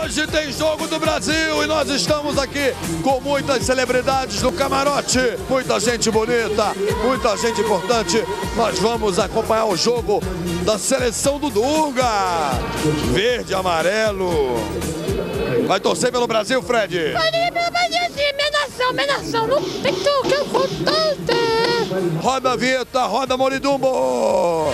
Hoje tem Jogo do Brasil e nós estamos aqui com muitas celebridades no camarote. Muita gente bonita, muita gente importante. Nós vamos acompanhar o jogo da seleção do Dunga. Verde, amarelo. Vai torcer pelo Brasil, Fred? Minha nação, não tem tu que eu vou tanto. Roda a vinheta, roda Moridumbo.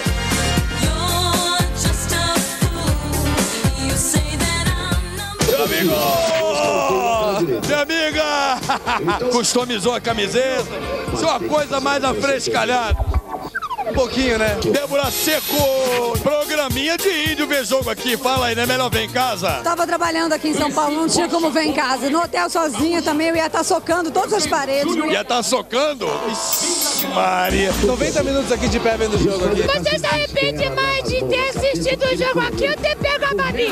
Meu amigo! Minha amiga! Customizou a camiseta. Isso é uma coisa mais afrescalhada. Um pouquinho, né? Débora Seco, programinha de índio ver jogo aqui. Fala aí, né? Melhor ver em casa. Tava trabalhando aqui em São Paulo, não tinha como ver em casa. No hotel sozinha também, eu ia estar socando todas as paredes. Ia estar socando? Ixi, Maria. 90 minutos aqui de pé vendo o jogo aqui. Você se arrepende mais de ter assistido o jogo aqui ou ter pego a Babi?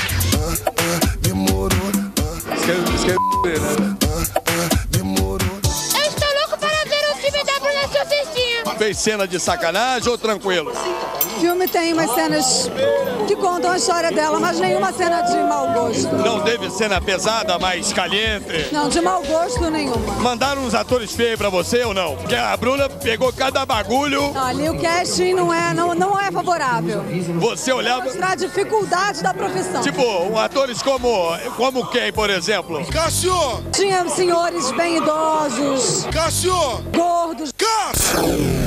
Eu estou louco para ver o filme da Bruna Surfistinha. Fez cena de sacanagem ou tranquilo? O filme tem umas cenas que contam a história dela, mas nenhuma cena de mau gosto. Não teve cena pesada, mais caliente? Não, de mau gosto nenhuma. Mandaram uns atores feios pra você ou não? Porque a Bruna pegou cada bagulho. Não, ali o casting não é favorável. Você olhava... Mostrar a dificuldade da profissão. Tipo, atores como quem, por exemplo? Cássio! Tinha senhores bem idosos. Cássio! Gordos. Cássio!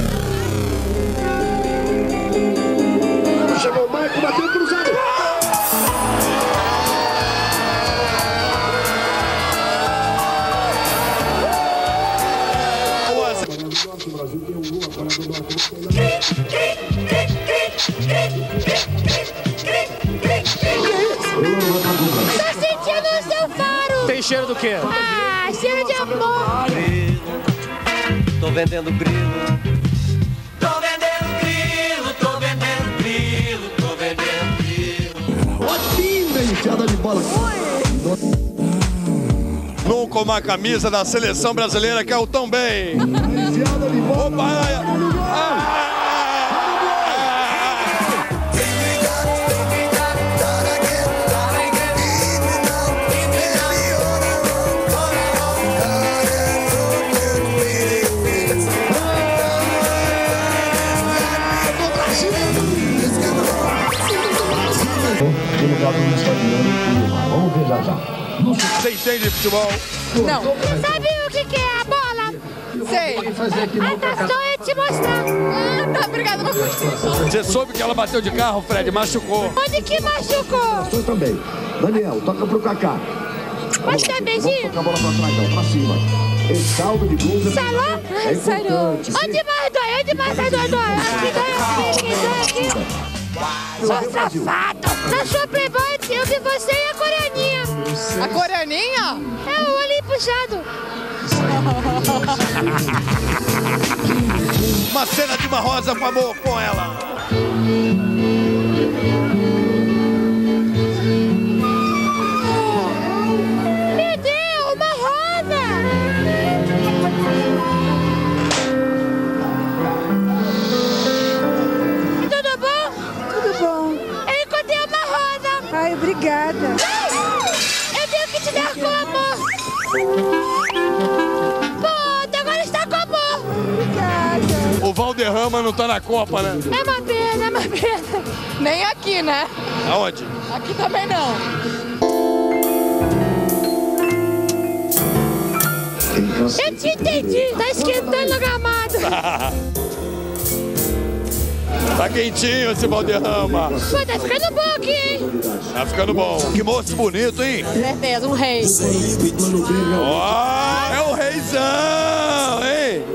Chegou o Marco, bateu cruzado. Tô sentindo o seu faro. Tem cheiro do quê? Ah, cheiro de amor. Tô vendendo grilo. Enfiada de bola. Nunca uma camisa da seleção brasileira que é o tão bem. Enfiada de bola. Opa! Vamos ver já. Você entende de futebol? Não. Sabe o que é a bola? Sei. Ah, tá só eu te mostrar. Ah, tá, obrigada. Você soube que ela bateu de carro, Fred, machucou. Onde que machucou? Eu também. Daniel, toca pro Kaká. Pode dar beijinho? Toca a bola pra trás, não, pra cima. Esse saldo de gols Salão? é importante. Onde mais dói? Onde mais dói? Aqui dói aqui, dói aqui. Sou safado. Na sua Playboy eu vi você e a Coreaninha. A Coreaninha? É o olhinho puxado. Uma cena de uma rosa com amor com ela. Me deu uma rosa. Tudo bom? Tudo bom. Eu encontrei uma rosa. Ai, obrigada. Eu tenho que te dar com amor. Pô, agora está com amor. Obrigada. O Valderrama não tá na Copa, né? É uma pena, é uma pena. Nem aqui, né? Aonde? Aqui também não. Eu te entendi. Tá esquentando a gramado. Tá quentinho esse Valderrama. Pô, tá ficando bom aqui, hein? Tá ficando bom. Que moço bonito, hein? Certeza, um rei. Ó, é o reizão, hein?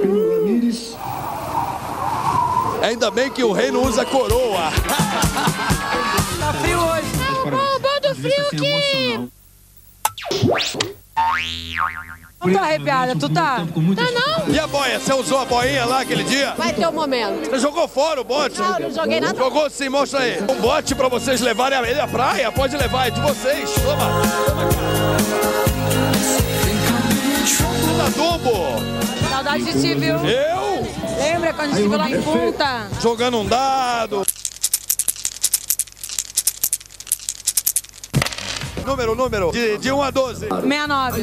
Ainda bem que o rei não usa coroa. Tá frio hoje. O bom do frio que... Não tô arrepiada, tu tá? Tá não? E a boia? Você usou a boinha lá aquele dia? Vai ter um momento. Você jogou fora o bote? Não, não joguei nada. Jogou sim, mostra aí. Um bote pra vocês levarem a ele à praia? Pode levar, é de vocês. Toma, toma cá. Dumbo. Saudade de ti, viu? Eu? Lembra quando a gente estive lá em Punta? Jogando um dado. número, de 1 a 12. 69.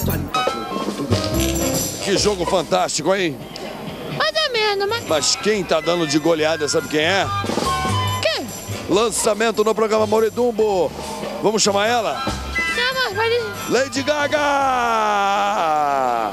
Que jogo fantástico, hein? Mais ou menos, Mas quem tá dando de goleada, sabe quem é? Quem? Lançamento no programa Mauridumbo. Vamos chamar ela? Chama, vai. Lady Gaga!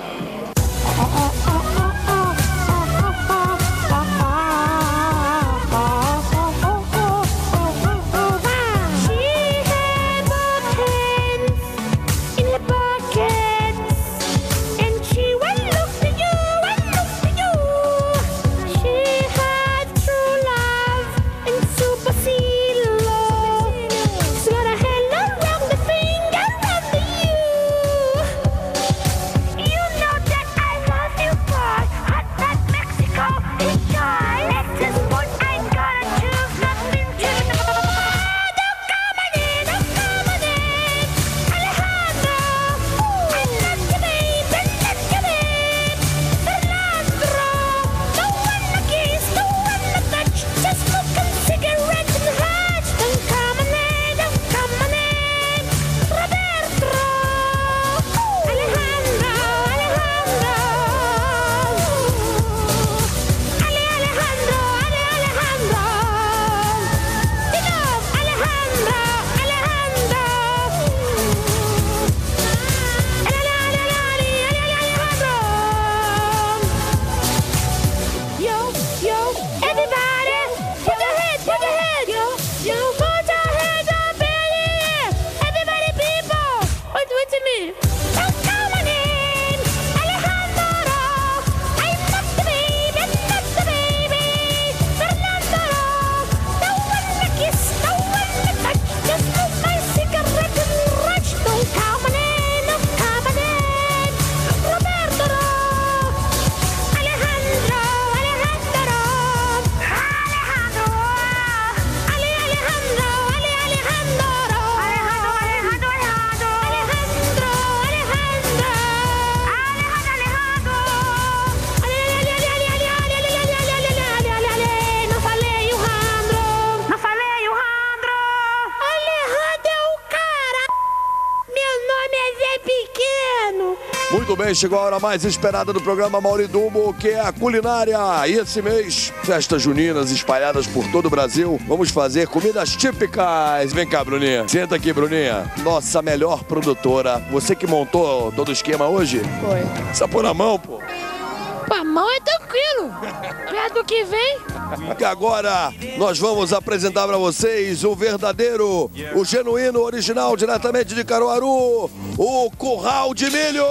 Muito bem, chegou a hora mais esperada do programa Mauridumbo, que é a culinária. E esse mês, festas juninas espalhadas por todo o Brasil. Vamos fazer comidas típicas. Vem cá, Bruninha. Senta aqui, Bruninha. Nossa melhor produtora. Você que montou todo o esquema hoje? Foi. Só pôr na mão, pô. Com a mão é tranquilo. Perto do que vem. Que agora nós vamos apresentar para vocês o verdadeiro, o genuíno, original, diretamente de Caruaru, o Curral de Milho.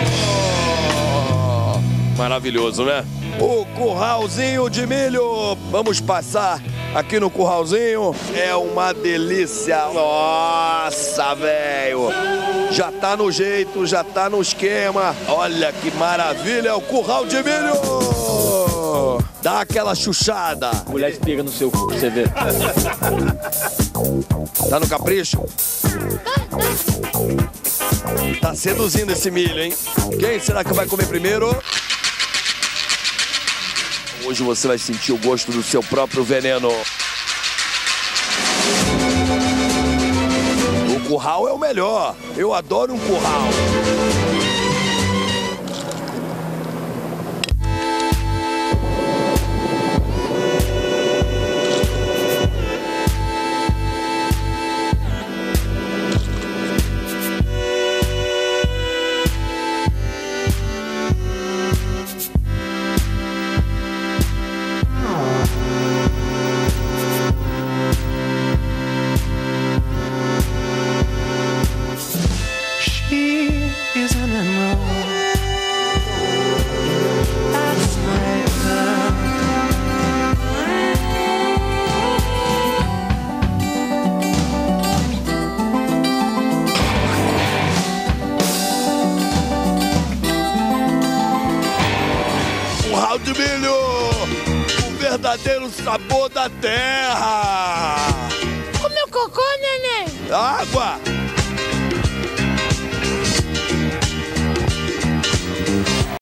Maravilhoso, né? O curralzinho de milho. Vamos passar aqui no curralzinho. É uma delícia. Nossa, velho. Já tá no jeito, já tá no esquema. Olha que maravilha, o curral de milho. Dá aquela chuchada. Mulher espiga no seu cu, você vê. Tá no capricho? Tá seduzindo esse milho, hein? Quem será que vai comer primeiro? Hoje você vai sentir o gosto do seu próprio veneno. O curral é o melhor. Eu adoro um curral. De milho, o verdadeiro sabor da terra. Comeu cocô, neném? Água.